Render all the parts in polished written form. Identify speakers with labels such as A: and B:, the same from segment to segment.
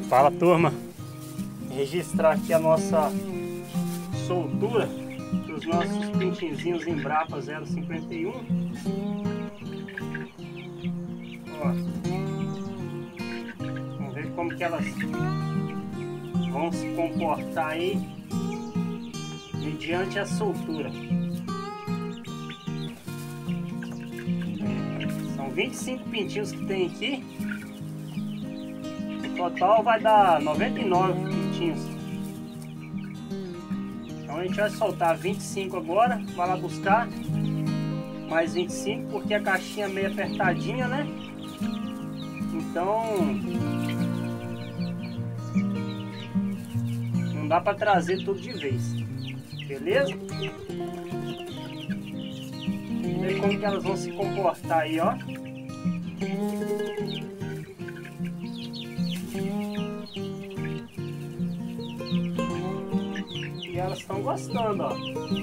A: Fala, turma, registrar aqui a nossa soltura dos nossos pintinzinhos Embrapa 051. Ó, vamos ver como que elas vão se comportar aí mediante a soltura. São 25 pintinhos que tem aqui. No total vai dar 99 pintinhos. Então a gente vai soltar 25 agora. Vai lá buscar mais 25, porque a caixinha é meio apertadinha, né? Então não dá para trazer tudo de vez. Beleza? Vamos ver como que elas vão se comportar aí, ó. E elas estão gostando, ó.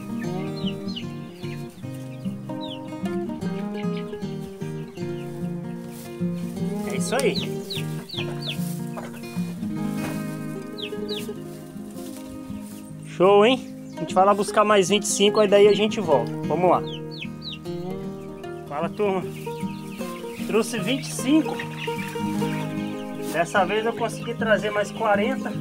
A: É isso aí. Show, hein? A gente vai lá buscar mais 25, aí daí a gente volta. Vamos lá. Fala, turma. Trouxe 25. Dessa vez eu consegui trazer mais 40.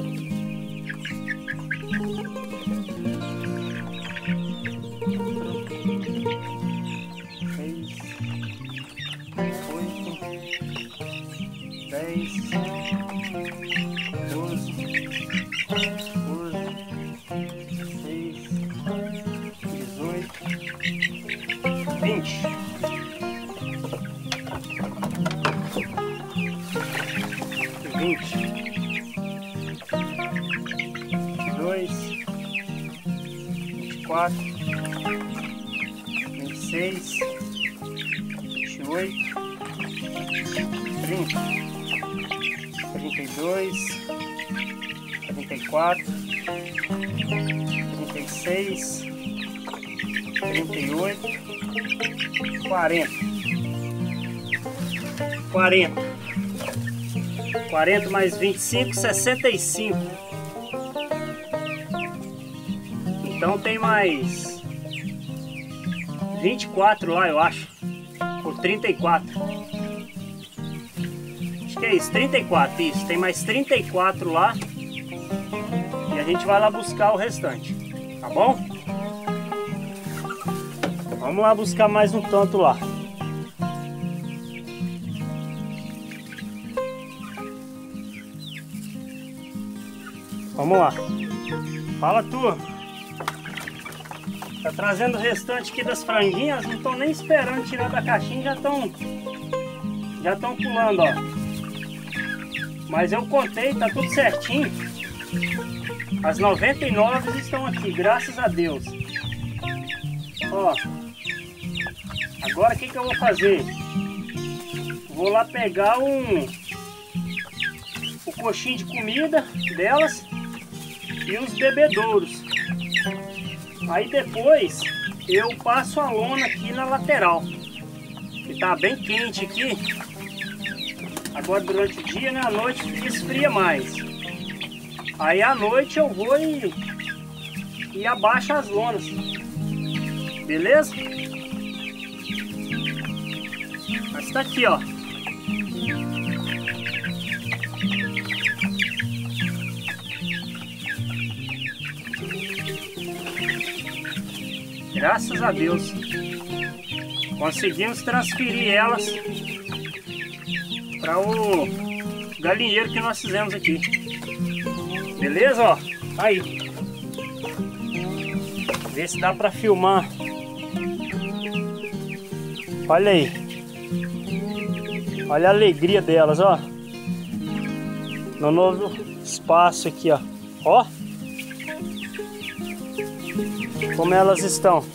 A: Dois, 24, 26, 28, 30, 32, 34, 36, 38, 40 mais 25, 65. Então tem mais 24 lá, eu acho. Ou 34. Acho que é isso, 34, isso. Tem mais 34 lá. E a gente vai lá buscar o restante. Tá bom? Vamos lá buscar mais um tanto lá. Vamos lá. Fala, turma. Tá trazendo o restante aqui das franguinhas. Não estão nem esperando tirar da caixinha. Já estão pulando, ó. Mas eu contei, tá tudo certinho. As 99 estão aqui, graças a Deus. Ó. Agora o que eu vou fazer? Vou lá pegar o coxinho de comida delas e os bebedouros. Aí depois eu passo a lona aqui na lateral, que tá bem quente aqui. Agora durante o dia, né? À noite esfria mais. Aí à noite eu vou e abaixo as lonas. Beleza? Mas tá aqui, ó. Graças a Deus, conseguimos transferir elas para o galinheiro que nós fizemos aqui. Beleza, ó? Aí. Ver se dá para filmar. Olha aí. Olha a alegria delas, ó. No novo espaço aqui, ó. Ó. Como elas estão.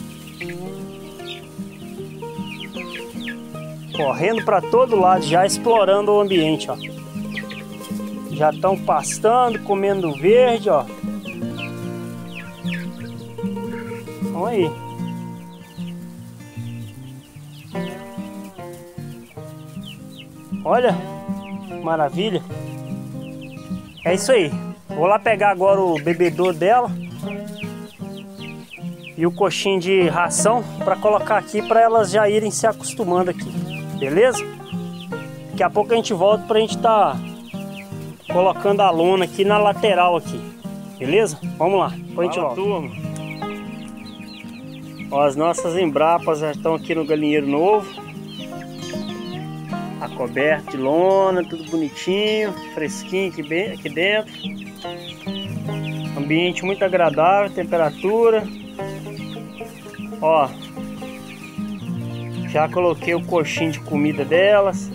A: Correndo para todo lado, já explorando o ambiente, ó. Já estão pastando, comendo verde, ó. Vamos aí. Olha, maravilha. É isso aí. Vou lá pegar agora o bebedouro dela e o coxinho de ração para colocar aqui para elas já irem se acostumando aqui, beleza? Daqui a pouco a gente volta para a gente estar colocando a lona aqui na lateral aqui, beleza? Vamos lá, depois a gente volta. Turma. Ó, as nossas Embrapas já estão aqui no galinheiro novo, coberto de lona, tudo bonitinho, fresquinho aqui dentro. Ambiente muito agradável, temperatura. Ó, já coloquei o coxinho de comida delas.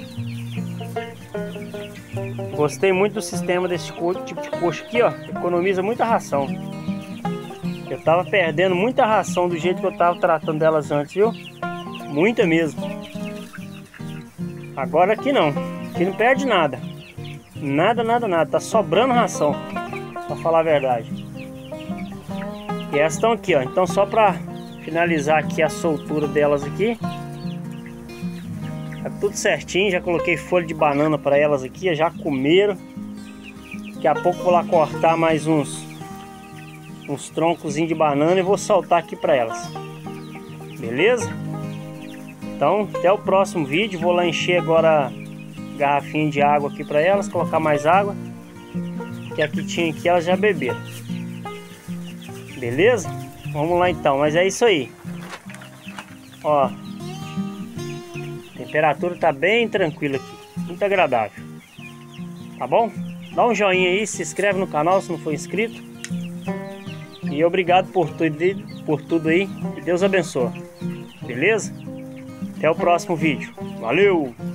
A: Gostei muito do sistema desse tipo de coxo aqui, ó. Economiza muita ração. Eu tava perdendo muita ração do jeito que eu tava tratando delas antes, viu? Muita mesmo. Agora aqui não. Aqui não perde nada. Nada. Tá sobrando ração, pra falar a verdade. E essas estão aqui, ó. Então só pra finalizar aqui a soltura delas aqui. Tá tudo certinho. Já coloquei folha de banana para elas aqui. Já comeram. Daqui a pouco vou lá cortar mais uns troncozinhos de banana e vou soltar aqui para elas. Beleza? Então até o próximo vídeo. Vou lá encher agora a garrafinha de água aqui para elas. Colocar mais água. Que a que tinha aqui elas já beberam. Beleza? Vamos lá então. Mas é isso aí. Ó. A temperatura tá bem tranquila aqui. Muito agradável. Tá bom? Dá um joinha aí. Se inscreve no canal se não for inscrito. E obrigado por tudo aí. Que Deus abençoe. Beleza? Até o próximo vídeo. Valeu!